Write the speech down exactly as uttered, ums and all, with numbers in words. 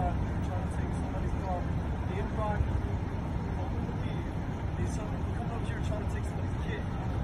that you're trying to take somebody's dog in Rocky, holding the lead, and he's, he comes up to you trying to take somebody's kid.